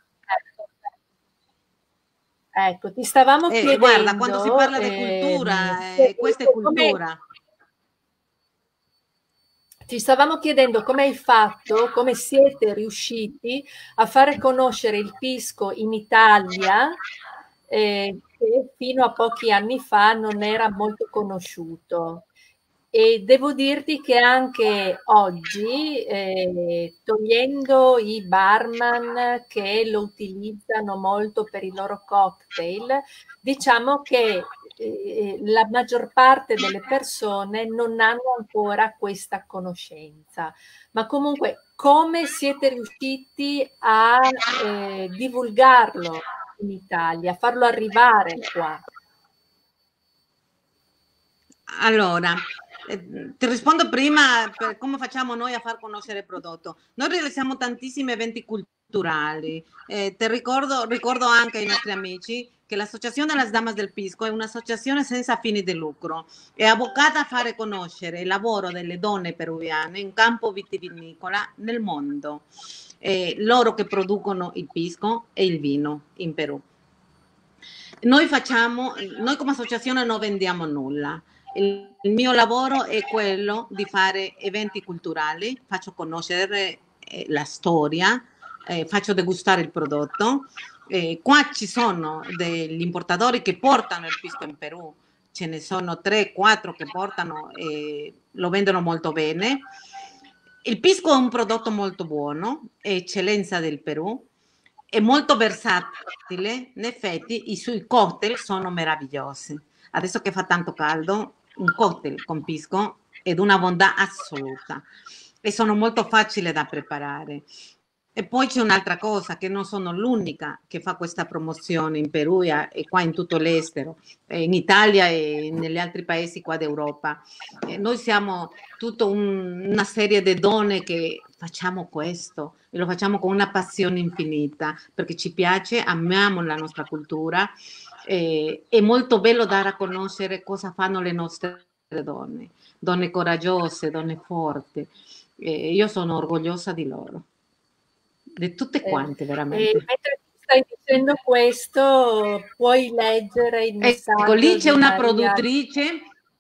Ecco, ti stavamo chiedendo...
Guarda, quando si parla di cultura, questa è cultura.
Ti stavamo chiedendo come hai fatto, come siete riusciti a fare conoscere il pisco in Italia, che fino a pochi anni fa non era molto conosciuto. E devo dirti che anche oggi, togliendo i barman che lo utilizzano molto per i loro cocktail, diciamo che la maggior parte delle persone non hanno ancora questa conoscenza. Ma comunque, come siete riusciti a divulgarlo in Italia, a farlo arrivare qua?
Allora, ti rispondo prima per come facciamo noi a far conoscere il prodotto. Noi realizziamo tantissimi eventi culturali. Ricordo anche ai nostri amici che l'Associazione delle Damas del Pisco è un'associazione senza fini di lucro. È avvocata a fare conoscere il lavoro delle donne peruviane in campo vitivinicola nel mondo. Loro che producono il pisco e il vino in Perù. Noi come associazione non vendiamo nulla. Il mio lavoro è quello di fare eventi culturali, faccio conoscere la storia, faccio degustare il prodotto. Qua ci sono degli importatori che portano il pisco in Perù, ce ne sono 3-4 che portano e lo vendono molto bene. Il pisco è un prodotto molto buono, è eccellenza del Perù, è molto versatile, in effetti i suoi cocktail sono meravigliosi. Adesso che fa tanto caldo, un cocktail con pisco è di una bontà assoluta e sono molto facili da preparare. E poi c'è un'altra cosa, che non sono l'unica che fa questa promozione in Perù e qua in tutto l'estero, in Italia e negli altri paesi qua d'Europa. Noi siamo tutta una serie di donne che facciamo questo e lo facciamo con una passione infinita, perché ci piace, amiamo la nostra cultura È molto bello dare a conoscere cosa fanno le nostre donne coraggiose, donne forti. Io sono orgogliosa di loro, di tutte quante, veramente.
E mentre stai dicendo questo, puoi leggere il messaggio.
Ecco, lì c'è una produttrice.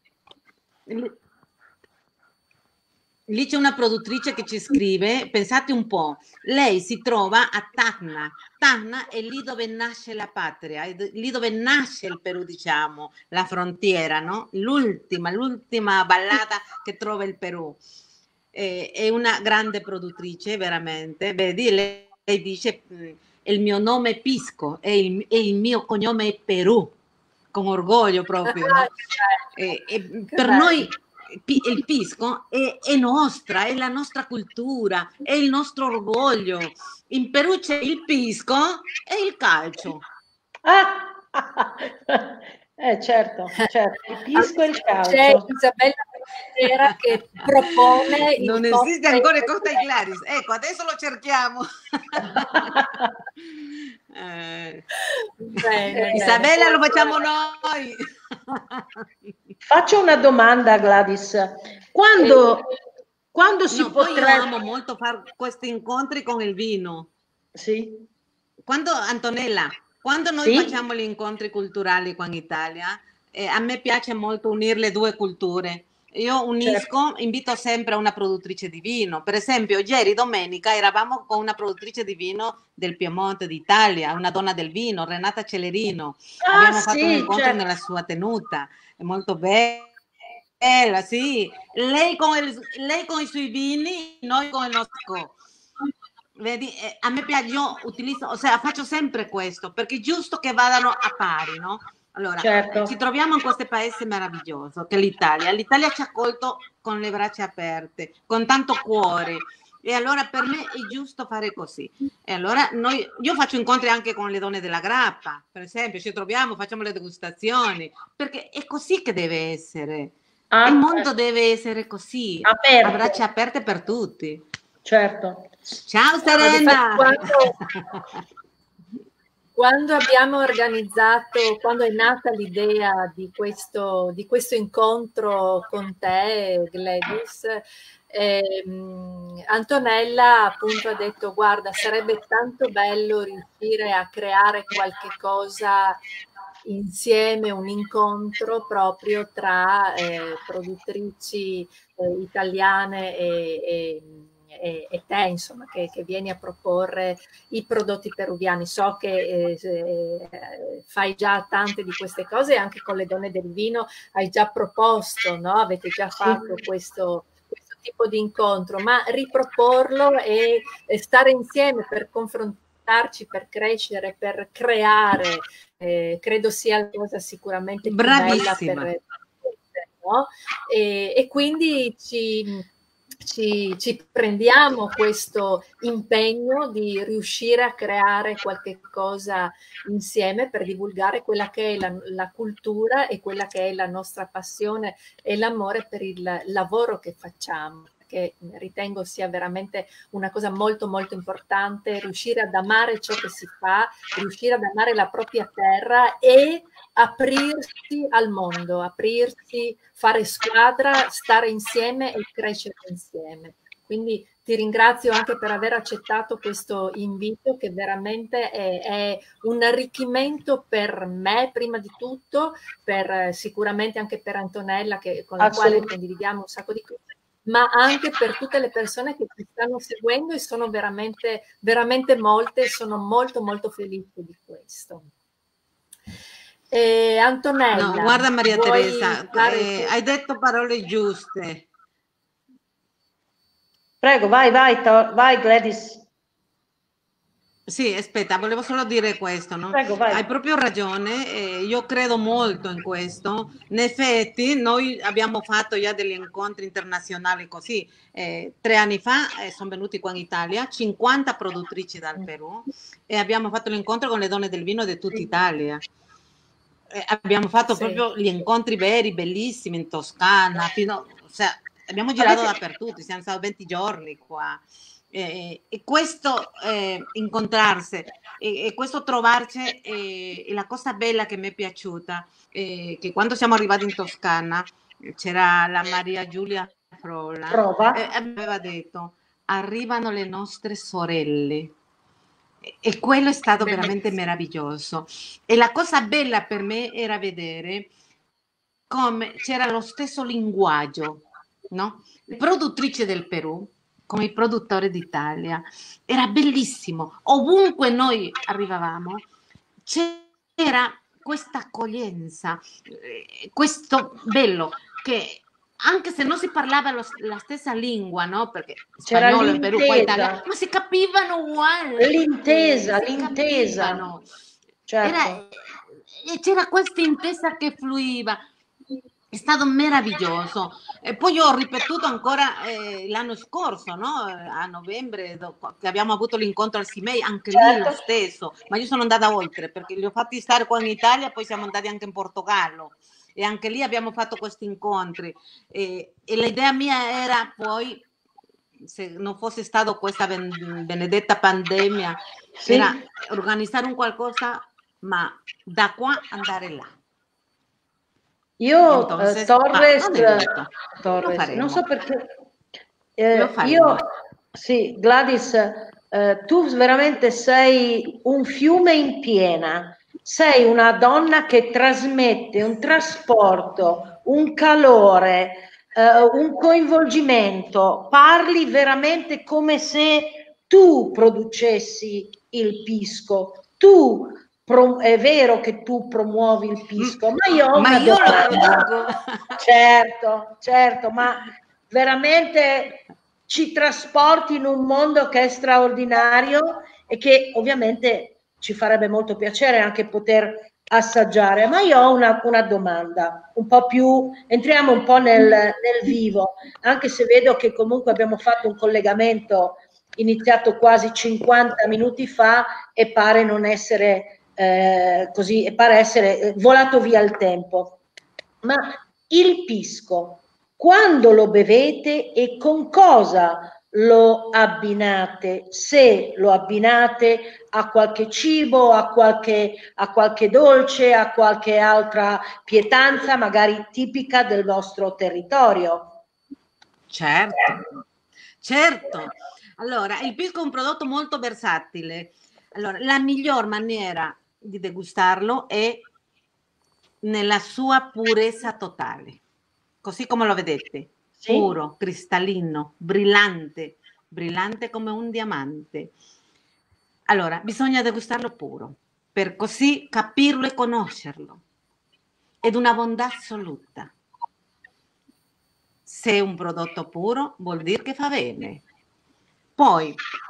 Lì c'è una produttrice che ci scrive, pensate un po', lei si trova a Tacna. Tacna è lì dove nasce la patria, è lì dove nasce il Perù, diciamo, la frontiera, no? L'ultima vallata che trova il Perù. È una grande produttrice, veramente. Vedi, lei dice, il mio nome è Pisco e il mio cognome è Perù, con orgoglio proprio, no? Per noi il pisco è nostra, è la nostra cultura, è il nostro orgoglio. In Perù c'è il pisco e il calcio.
Certo, il pisco e il calcio.
C'è Isabella che propone...
Non esiste ancora Costa e Claris. Ecco, adesso lo cerchiamo.
Bene,
Isabella, lo facciamo noi.
Faccio una domanda, Gladys. Quando si potrebbe...
Io amo molto fare questi incontri con il vino.
Sì.
Antonella, quando noi facciamo gli incontri culturali qua in Italia, a me piace molto unire le due culture. Io unisco, invito sempre una produttrice di vino. Per esempio, ieri domenica eravamo con una produttrice di vino del Piemonte d'Italia, una donna del vino, Renata Celerino. Abbiamo fatto un incontro nella sua tenuta, è molto bella, sì. Lei con i suoi vini, noi con il nostro. Vedi, a me piace, io utilizzo, faccio sempre questo, perché è giusto che vadano a pari, no? Allora, ci troviamo in questo paese meraviglioso che è l'Italia. L'Italia ci ha accolto con le braccia aperte, con tanto cuore. E allora per me è giusto fare così. E allora io faccio incontri anche con le donne della grappa, per esempio, ci troviamo, facciamo le degustazioni, perché è così che deve essere. Il mondo deve essere così, a braccia aperte per tutti.
Certo.
Ciao Serena!
Quando abbiamo organizzato, quando è nata l'idea di questo incontro con te, Gladys, Antonella appunto ha detto: guarda, sarebbe tanto bello riuscire a creare qualche cosa insieme, un incontro proprio tra produttrici italiane e te, insomma, che vieni a proporre i prodotti peruviani. So che fai già tante di queste cose, anche con le donne del vino hai già proposto, no? Avete già fatto questo tipo di incontro, ma riproporlo e stare insieme per confrontarci, per crescere, per creare, credo sia la cosa sicuramente più bella per no? E quindi ci prendiamo questo impegno di riuscire a creare qualche cosa insieme per divulgare quella che è la cultura e quella che è la nostra passione e l'amore per il lavoro che facciamo, che ritengo sia veramente una cosa molto molto importante, riuscire ad amare ciò che si fa, riuscire ad amare la propria terra e aprirsi al mondo, aprirsi, fare squadra, stare insieme e crescere insieme. Quindi ti ringrazio anche per aver accettato questo invito, che veramente è un arricchimento per me, prima di tutto, sicuramente anche per Antonella, con la quale condividiamo un sacco di cose, ma anche per tutte le persone che ci stanno seguendo, e sono veramente, veramente molte, sono molto molto felice di questo. Antonella,
no, guarda Maria Teresa, hai detto parole giuste.
Prego, vai Gladys.
Sì, aspetta, volevo solo dire questo, no?
Prego, vai.
Hai proprio ragione, io credo molto in questo. In effetti, noi abbiamo fatto già degli incontri internazionali così. 3 anni fa sono venuti qua in Italia 50 produttrici dal Perù e abbiamo fatto l'incontro con le donne del vino di tutta Italia. Abbiamo fatto proprio gli incontri veri, bellissimi, in Toscana, abbiamo girato dappertutto, siamo stati 20 giorni qua. E questo incontrarsi e questo trovarci è la cosa bella che mi è piaciuta, che quando siamo arrivati in Toscana c'era la Maria Giulia Frola, aveva detto: arrivano le nostre sorelle. E quello è stato veramente meraviglioso. E la cosa bella per me era vedere come c'era lo stesso linguaggio, no? Le produttrici del Perù con i produttori d'Italia. Era bellissimo. Ovunque noi arrivavamo c'era questa accoglienza, questo bello che anche se non si parlava la stessa lingua, no? Perché spagnolo in Perù, poi italiano, ma si capivano uguali.
L'intesa.
Certo. E c'era questa intesa che fluiva. È stato meraviglioso. E poi io ho ripetuto ancora l'anno scorso, no? A novembre, che abbiamo avuto l'incontro al CIMEI, anche lì lo stesso. Ma io sono andata oltre, perché li ho fatti stare qua in Italia, poi siamo andati anche in Portogallo. E anche lì abbiamo fatto questi incontri. E l'idea mia era poi, se non fosse stato questa benedetta pandemia, era organizzare un qualcosa, ma da qua andare là.
Io Torres, non so perché Gladys, tu veramente sei un fiume in piena, sei una donna che trasmette un trasporto, un calore, un coinvolgimento, parli veramente come se tu producessi il pisco, tu è vero che tu promuovi il pisco, ma io ho una domanda. Certo, ma veramente ci trasporti in un mondo che è straordinario e che ovviamente ci farebbe molto piacere anche poter assaggiare. Ma io ho una domanda, un po' più, entriamo un po' nel vivo, anche se vedo che comunque abbiamo fatto un collegamento iniziato quasi 50 minuti fa e pare non essere così, pare essere volato via il tempo. Ma il pisco, quando lo bevete e con cosa lo abbinate? Se lo abbinate a qualche cibo, a qualche dolce, a qualche altra pietanza magari tipica del vostro territorio.
Certo. Allora, il pisco è un prodotto molto versatile. Allora, la miglior maniera di degustarlo è nella sua purezza totale, così come lo vedete, puro, cristallino, brillante come un diamante. Allora, bisogna degustarlo puro, per così capirlo e conoscerlo. Ed una bontà assoluta. Se è un prodotto puro, vuol dire che fa bene. Poi,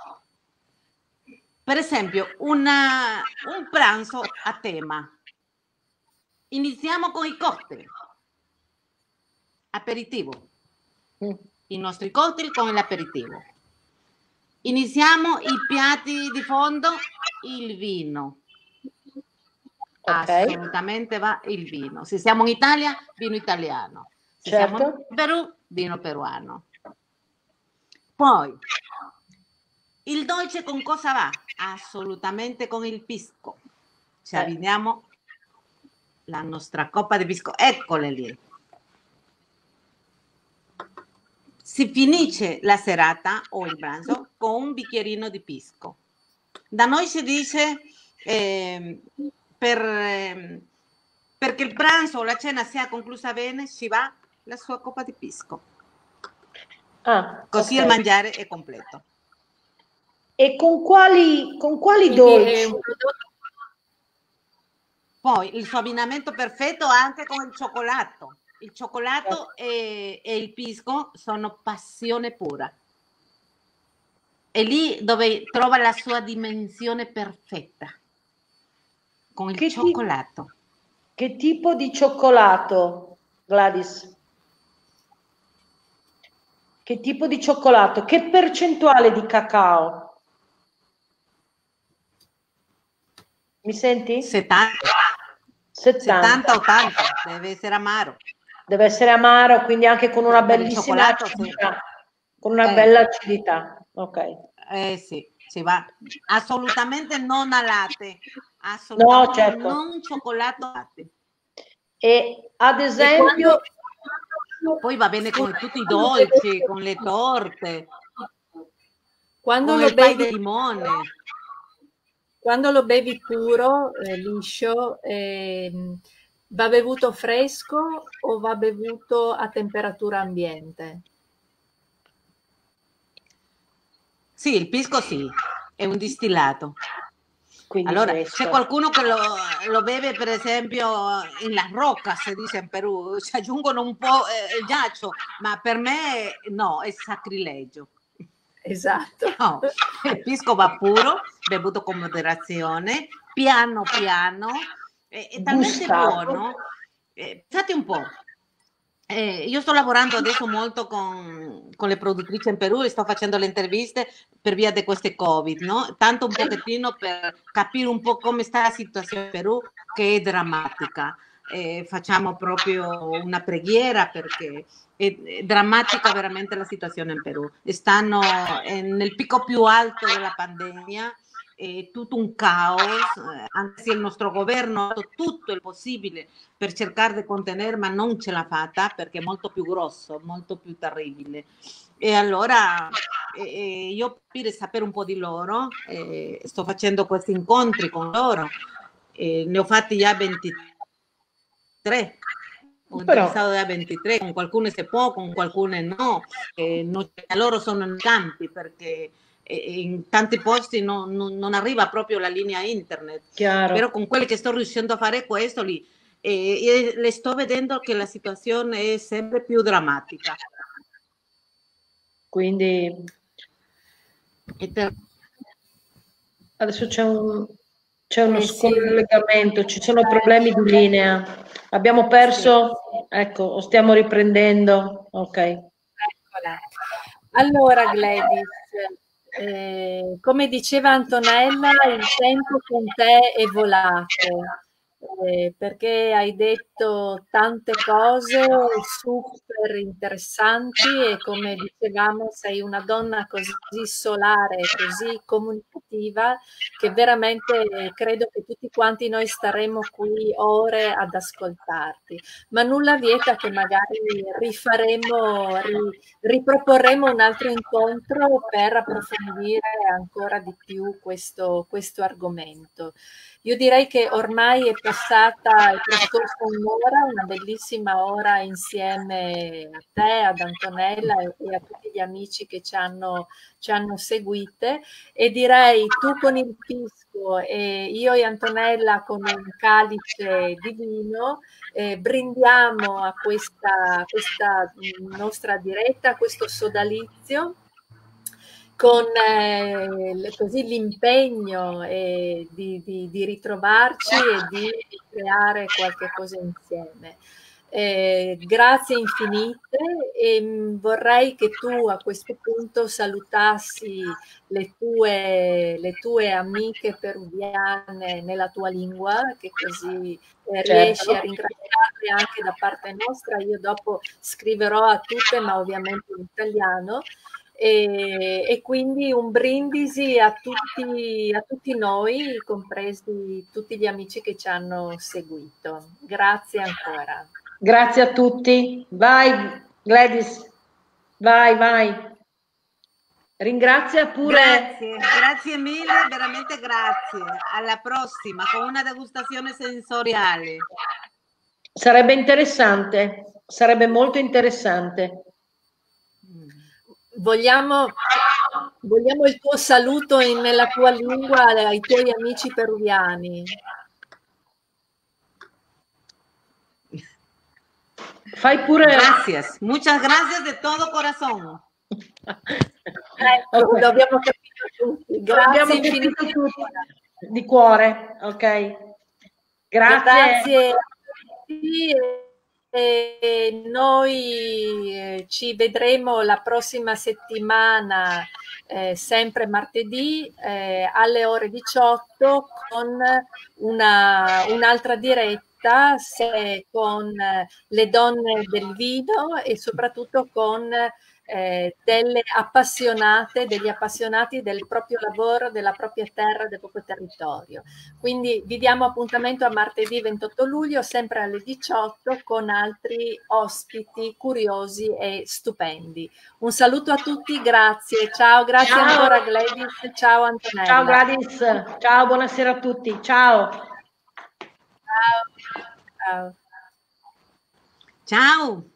per esempio, un pranzo a tema. Iniziamo con i cocktail. Aperitivo. I nostri cocktail con l'aperitivo. Iniziamo i piatti di fondo, il vino. Assolutamente va il vino. Se siamo in Italia, vino italiano. Se siamo in Perù, vino peruano. Poi, il dolce con cosa va? Assolutamente con il pisco. Ci abbiniamo la nostra coppa di pisco. Eccole lì. Si finisce la serata o il pranzo con un bicchierino di pisco. Da noi si dice perché il pranzo o la cena sia conclusa bene, ci va la sua coppa di pisco. Così il mangiare è completo.
E con quali dolci?
Poi il suo abbinamento perfetto anche con il cioccolato. Il cioccolato e il pisco sono passione pura. È lì dove trova la sua dimensione perfetta. Con il cioccolato.
Che tipo di cioccolato, Gladys? Che tipo di cioccolato? Che percentuale di cacao? Mi senti?
70-80, deve essere amaro.
Deve essere amaro, quindi anche con una bellissima acidità. Con una bella acidità. Ok.
Sì, si va assolutamente non a latte, assolutamente
no, certo.
non cioccolato latte.
E ad esempio...
Poi va bene con tutti i dolci, con le torte,
quando
con
lo
il pie
bevi,
di limone.
Quando lo bevi puro, liscio, va bevuto fresco o va bevuto a temperatura ambiente?
Sì, il pisco sì, è un distillato.
Quindi
allora,
fresco.
c'è qualcuno che lo beve, per esempio, in las rocas, si dice in Perù, ci aggiungono un po' il ghiaccio, ma per me no, è sacrilegio.
Esatto.
No, il pisco va puro, bevuto con moderazione, piano piano, è talmente buono. Pensate un po'. Io sto lavorando adesso molto con le produttrici in Perù e sto facendo le interviste per via di queste Covid, no? Tanto un pochettino per capire un po' come sta la situazione in Perù, che è drammatica. Facciamo proprio una preghiera perché è drammatica veramente la situazione in Perù. Stanno nel picco più alto della pandemia, è tutto un caos, anche se il nostro governo ha fatto tutto il possibile per cercare di contenere, ma non ce l'ha fatta perché è molto più grosso, molto più terribile. E allora io per sapere un po' di loro, sto facendo questi incontri con loro, ne ho fatti già 23. Ho interessato da 23, con qualcuno si può, con qualcuno no, loro sono in campi perché in tanti posti non arriva proprio la linea internet.
Chiaro.
Però con quelli che sto riuscendo a fare questo lì, le sto vedendo che la situazione è sempre più drammatica.
Quindi adesso c'è uno scollegamento, ci sono problemi di linea. Abbiamo perso, ecco, stiamo riprendendo. Ok.
Eccola. Allora, Gladys, come diceva Antonella, il tempo con te è volato, perché hai detto tante cose super interessanti e come dicevamo sei una donna così solare, così comunicativa che veramente credo che tutti quanti noi staremo qui ore ad ascoltarti, ma nulla vieta che magari riproporremo un altro incontro per approfondire ancora di più questo argomento. Io direi che ormai è trascorsa un'ora, una bellissima ora insieme a te, ad Antonella e a tutti gli amici che ci hanno seguite, e direi tu con il pisco e io e Antonella con un calice di vino, brindiamo a questa nostra diretta, a questo sodalizio, con così l'impegno di ritrovarci e di creare qualche cosa insieme. Grazie infinite e vorrei che tu a questo punto salutassi le tue amiche peruviane nella tua lingua, che così riesci a ringraziarle anche da parte nostra. Io dopo scriverò a tutte, ma ovviamente in italiano. E quindi un brindisi a tutti noi, compresi tutti gli amici che ci hanno seguito. Grazie ancora.
Grazie a tutti. Vai Gladys, vai. Ringrazia pure.
Grazie mille, veramente grazie. Alla prossima con una degustazione sensoriale.
Sarebbe interessante, sarebbe molto interessante.
Vogliamo il tuo saluto nella tua lingua ai tuoi amici peruviani.
Fai pure.
Gracias, muchas gracias de todo corazón.
Ecco, l'abbiamo capito tutti. Grazie infinite
tutti di cuore, ok? Grazie
a tutti. E noi ci vedremo la prossima settimana, sempre martedì alle ore 18 con un'altra diretta con le donne del vino e soprattutto con degli appassionati del proprio lavoro, della propria terra, del proprio territorio. Quindi vi diamo appuntamento a martedì 28 luglio, sempre alle 18, con altri ospiti curiosi e stupendi. Un saluto a tutti, grazie. Ciao, grazie ancora Gladys, ciao Antonella.
Ciao Gladys, ciao, buonasera a tutti, ciao.
Ciao. Ciao.
Ciao.